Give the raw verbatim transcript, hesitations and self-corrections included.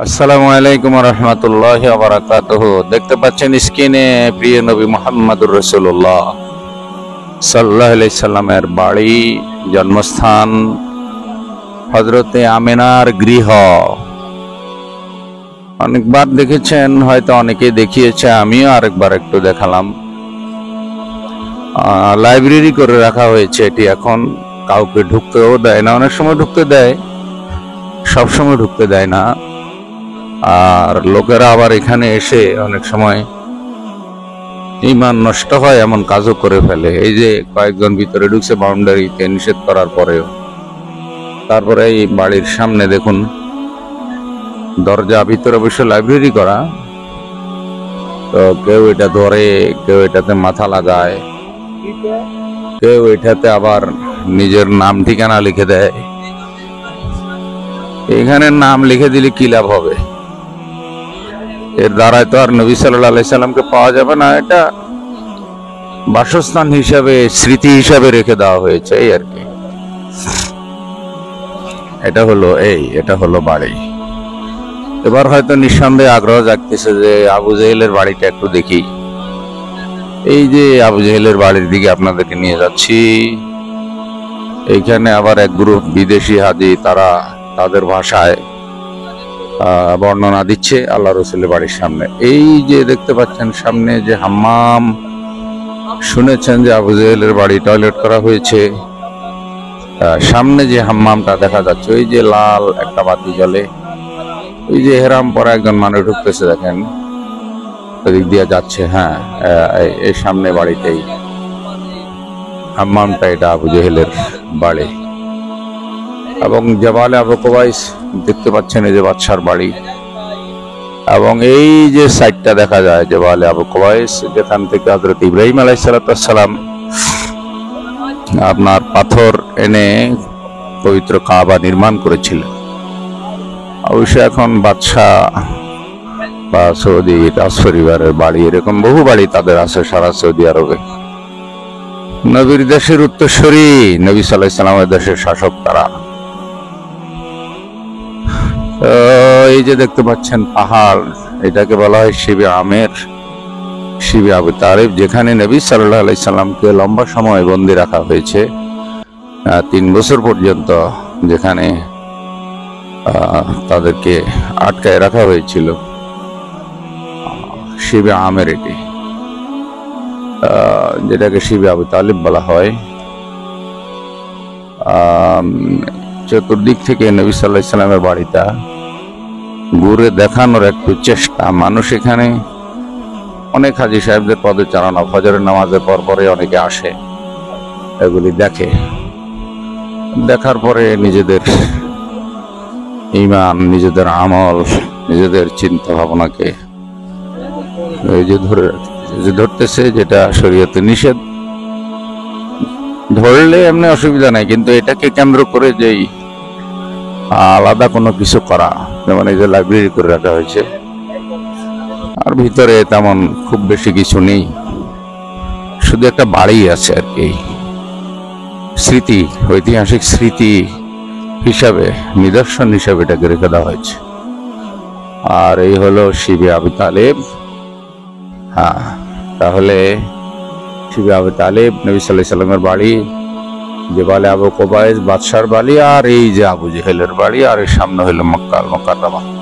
আসসালামু আলাইকুম ওয়া রাহমাতুল্লাহি ওয়া বারাকাতুহু। দেখতে পাচ্ছেন স্ক্রিনে প্রিয় নবী মুহাম্মদুর রাসূলুল্লাহ সাল্লাল্লাহু আলাইহি সাল্লামের বাড়ি, জন্মস্থান, হযরতে আমিনার গৃহ। অনেকবার দেখেছেন, হয়তো অনেকে দেখিয়েছে, আমিও আরেকবার একটু দেখালাম। লাইব্রেরি করে রাখা হয়েছে এটি। এখন কাউকে ঢুকতেও দেয় না, অনেক সময় ঢুকতে দেয়, সব সময় ঢুকতে দেয় না। আর লোকেরা আবার এখানে এসে অনেক সময় ঈমান নষ্ট হয় এমন কাজও করে ফেলে। এই যে কয়েকজন ভিতরে ঢুকছে বাউন্ডারিতে নিষেধ করার পরেও। তারপরে এই বাড়ির সামনে দেখুন দরজা, ভিতরে অবশ্য লাইব্রেরি করা, তো কেউ এটা ধরে, কেউ এটাতে মাথা লাগায়, কেউ এটাতে আবার নিজের নাম ঠিকানা লিখে দেয়। এখানে নাম লিখে দিলে কি লাভ হবে? এর দ্বারাই তো আর নবী সাল্লাল্লাহু আলাইহি সাল্লামকে পাওয়া যাবে না। এটা বাসস্থান হিসাবে, স্মৃতি হিসাবে রেখে দেওয়া হয়েছে, এই আর কি। এটা হলো এই এটা হলো বাড়ি। এবার হয়তো নিঃসন্দেহে আগ্রহ জাগতেছে যে আবু জেহেলের বাড়িটা একটু দেখি। এই যে আবু জেহেলের বাড়ির দিকে আপনাদেরকে নিয়ে যাচ্ছি। এইখানে আবার এক গ্রুপ বিদেশি হাজি, তারা তাদের ভাষায় বর্ণনা দিচ্ছে আল্লাহ রসুলের বাড়ির সামনে। এই যে দেখতে পাচ্ছেন সামনে যে হাম্মাম, শুনেছেন যে আবু জেহেলের বাড়ি টয়লেট করা হয়েছে। সামনে যে হাম্মামটা দেখা যাচ্ছে, ওই যে লাল একটা বাতি জ্বলে, ওই যে হেরাম পরা একজন মানুষ ঢুকতেছে, দেখেন ওদিক দিয়ে যাচ্ছে। হ্যাঁ, এই সামনে বাড়িতেই হাম্মামটা, এটা আবু জেহেলের বাড়ি। এবং জাবালে আবু কুবাইস দেখতে পাচ্ছেন, এই যে বাদশার বাড়ি। এবং এই যে সাইডটা দেখা যায় জাবালে আবু কুবাইস, যেখান থেকে হযরত ইব্রাহিম আলাইহিস সালাম আপনার পাথর এনে পবিত্র কাবা নির্মাণ করেছিলেন। অবশ্য এখন বাদশাহ বা সৌদি রাজ পরিবারের বাড়ি, এরকম বহু বাড়ি তাদের আছে সারা সৌদি আরবে। নবীর দেশের উত্তরসূরি, নবী সাল্লাল্লাহু আলাইহি সাল্লামের দেশের শাসক তারা। এই যে দেখতে পাচ্ছেন পাহাড়, এটাকে বলা হয় শিবে আমের, শিবে আবু তালিব, যেখানে নবী সাল্লাল্লাহু আলাইহি সাল্লামকে লম্বা সময় বন্দী রাখা হয়েছে, তিন বছর পর্যন্ত, যেখানে তাদেরকে আটকায় রাখা হয়েছিল। শিবে আমের এটি, যেটাকে শিবে আবু তালিব বলা হয়। চতুর্দিক থেকে নবী সাল্লাল্লাহু আলাইহি সাল্লামের বাড়িটা ঘুরে দেখানোর একটু চেষ্টা। মানুষ এখানে অনেক হাজী সাহেবদের পদচারণা, ফজরের নামাজের পর পরে অনেকে আসে, এগুলি দেখে। দেখার পরে নিজেদের ঈমান, নিজেদের আমল, নিজেদের চিন্তা ভাবনাকে এই যে ধরে যে ধরতেছে, যেটা শরীয়তে নিষেধ। ধরলে এমনি অসুবিধা নাই, কিন্তু এটাকে কেন্দ্র করে যেই আলাদা কোনো কিছু করা, যেমন এই যে লাইব্রেরি করে রাখা হয়েছে, আর ভিতরে তেমন খুব বেশি কিছু নেই, শুধু একটা বাড়ি আছে আর কি। স্মৃতি, ঐতিহাসিক স্মৃতি হিসাবে, নিদর্শন হিসাবে এটাকে রেখে দেওয়া হয়েছে। আর এই হলো শিবে আবু তালিব। হ্যাঁ, তাহলে শিবে আবু তালিব, নবী সাল্লাল্লাহু আলাইহি সাল্লামের বাড়ি, জাবালে আবু কুবাইস বাদশার বাড়ি, আর এই যে আবু জেহেলের বাড়ি, আর এর সামনে হলো মক্কা আল মুকাররমা।